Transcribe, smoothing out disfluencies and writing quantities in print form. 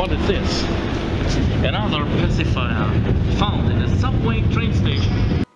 What is this? Another pacifier found in a subway train station.